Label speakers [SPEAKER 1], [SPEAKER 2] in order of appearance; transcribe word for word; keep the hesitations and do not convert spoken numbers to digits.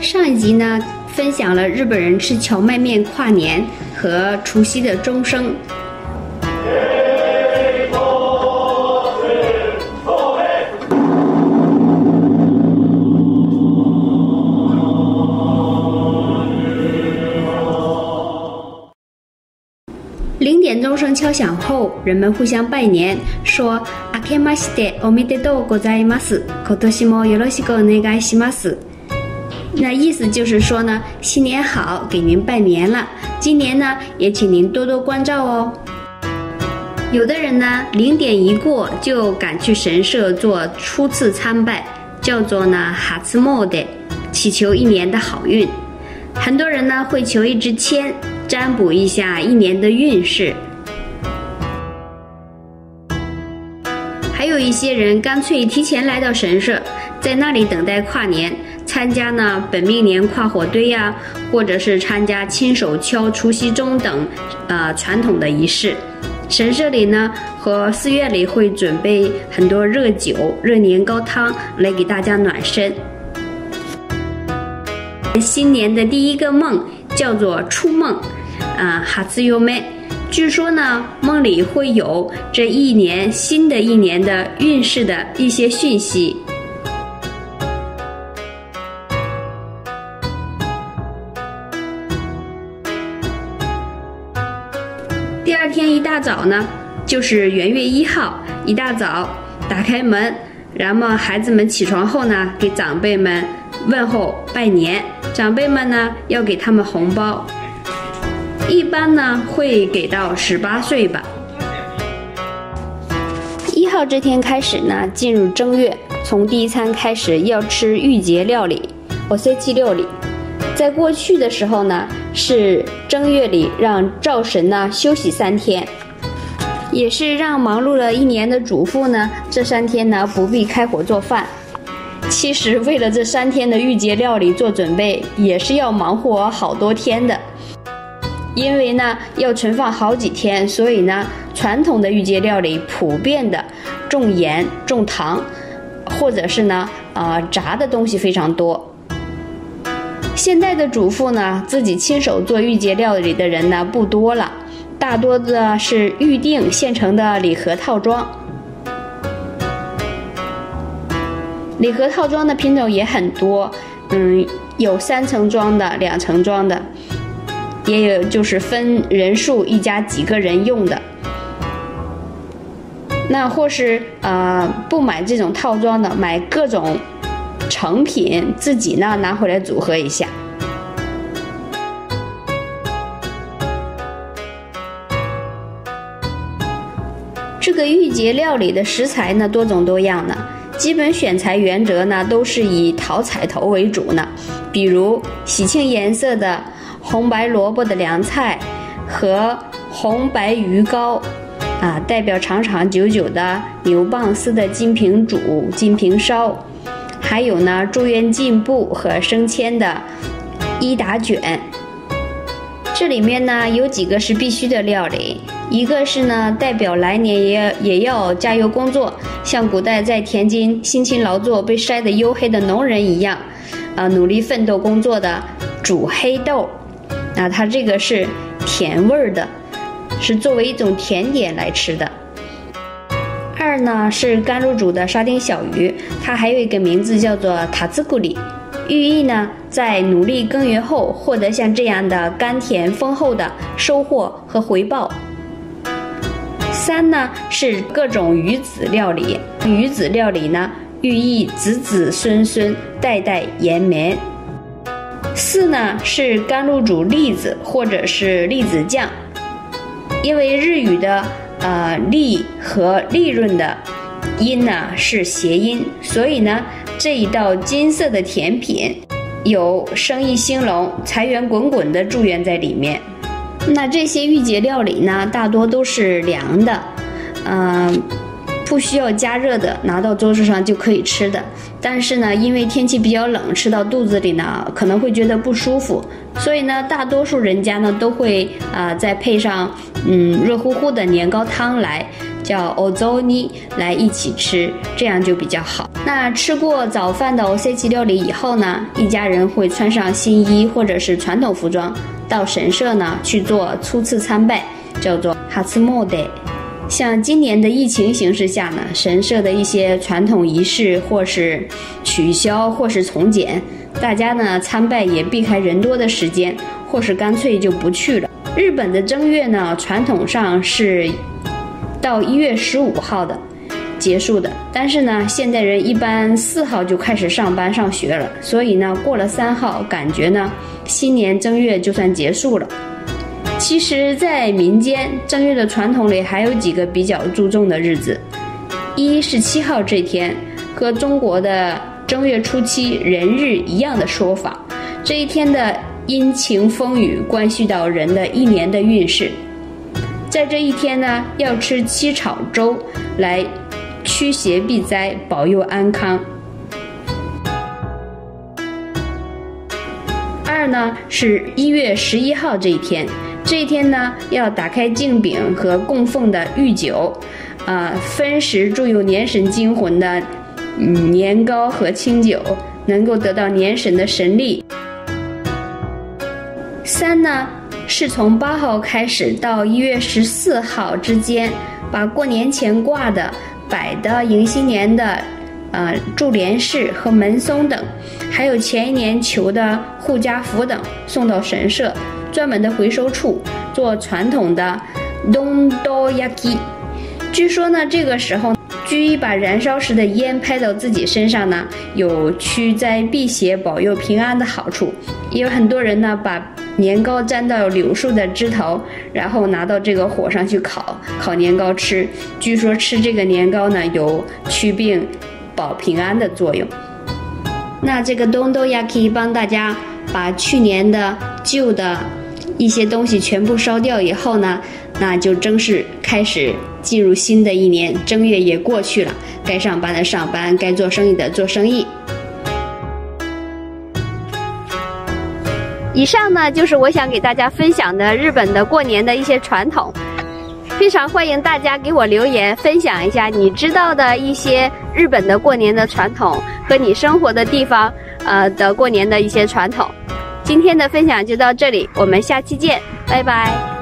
[SPEAKER 1] 上一集呢，分享了日本人吃荞麦面跨年和除夕的钟声。零点钟声敲响后，人们互相拜年，说“明けましておめでとうございます。今年もよろしくお願いします”。那意思就是说呢，新年好，给您拜年了。今年呢，也请您多多关照哦。有的人呢，零点一过就赶去神社做初次参拜，叫做呢哈兹莫德，祈求一年的好运。很多人呢会求一支签，占卜一下一年的运势。还有一些人干脆提前来到神社，在那里等待跨年，参加呢本命年跨火堆呀、啊，或者是参加亲手敲除夕钟等呃传统的仪式。神社里呢和寺院里会准备很多热酒、热年糕汤来给大家暖身。新年的第一个梦叫做初梦，啊，哈兹优妹。据说呢，梦里会有这一年新的一年的运势的一些讯息。第二天一大早呢，就是元月一号，一大早打开门，然后孩子们起床后呢，给长辈们问候拜年。长辈们呢要给他们红包，一般呢会给到十八岁吧。一号这天开始呢，进入正月，从第一餐开始要吃御节料理，おせち料理。在过去的时候呢，是正月里让灶神呢休息三天，也是让忙碌了一年的主妇呢，这三天呢不必开火做饭。其实为了这三天的御节料理做准备，也是要忙活好多天的。因为呢要存放好几天，所以呢传统的御节料理普遍的重盐重糖，或者是呢呃炸的东西非常多。现代的主妇呢自己亲手做御节料理的人呢不多了，大多的是预定现成的礼盒套装。礼盒套装的品种也很多，嗯，有三层装的、两层装的，也有就是分人数，一家几个人用的。那或是呃不买这种套装的，买各种成品，自己呢拿回来组合一下。这个御节料理的食材呢多种多样呢。基本选材原则呢都是以桃彩头为主呢，比如喜庆颜色的红白萝卜的凉菜和红白鱼糕，啊，代表长长久久的牛蒡丝的金平煮、金平烧，还有呢祝愿进步和升迁的伊达卷。这里面呢有几个是必须的料理，一个是呢代表来年也也要加油工作，像古代在田间辛勤劳作被晒得黝黑的农人一样，呃努力奋斗工作的煮黑豆，那它这个是甜味的，是作为一种甜点来吃的。二呢是甘露煮的沙丁小鱼，它还有一个名字叫做塔兹古里，寓意呢在努力耕耘后获得像这样的甘甜丰厚的收获和回报。三呢是各种鱼子料理，鱼子料理呢寓意子子孙孙代代延绵。四呢是甘露煮栗子或者是栗子酱，因为日语的呃利和利润的音呢是谐音，所以呢这一道金色的甜品有生意兴隆、财源滚滚的祝愿在里面。那这些御节料理呢大多都是凉的，嗯、呃，不需要加热的，拿到桌子上就可以吃的。但是呢因为天气比较冷，吃到肚子里呢可能会觉得不舒服，所以呢大多数人家呢都会啊、呃、再配上嗯热乎乎的年糕汤来叫 ozoni 来一起吃，这样就比较好。那吃过早饭的 osechi 料理以后呢，一家人会穿上新衣或者是传统服装，到神社呢去做初次参拜，叫做 hatsumode。像今年的疫情形势下呢，神社的一些传统仪式或是取消或是从简，大家呢参拜也避开人多的时间，或是干脆就不去了。日本的正月呢，传统上是到一月十五号的结束的，但是呢，现代人一般四号就开始上班上学了，所以呢，过了三号，感觉呢，新年正月就算结束了。其实，在民间，正月的传统里还有几个比较注重的日子，一是七号这天，和中国的正月初七人日一样的说法，这一天的阴晴风雨关系到人的一年的运势。在这一天呢，要吃七草粥来驱邪避灾，保佑安康。二呢是一月十一号这一天，这一天呢要打开镜饼和供奉的御酒，啊、呃，分食注有年神精魂的、嗯、年糕和清酒，能够得到年神的神力。三呢是从八号开始到一月十四号之间，把过年前挂的、摆的迎新年的呃注连饰和门松等，还有前一年求的护家符等送到神社专门的回收处做传统的东多焼。据说呢，这个时候居一把燃烧时的烟拍到自己身上呢，有驱灾避邪、保佑平安的好处。也有很多人呢，把年糕粘到柳树的枝头，然后拿到这个火上去烤，烤年糕吃。据说吃这个年糕呢，有祛病、保平安的作用。那这个东多焼帮大家把去年的旧的一些东西全部烧掉以后呢，那就正式开始进入新的一年，正月也过去了，该上班的上班，该做生意的做生意。以上呢就是我想给大家分享的日本的过年的一些传统，非常欢迎大家给我留言分享一下你知道的一些日本的过年的传统和你生活的地方呃的过年的一些传统。今天的分享就到这里，我们下期见，拜拜。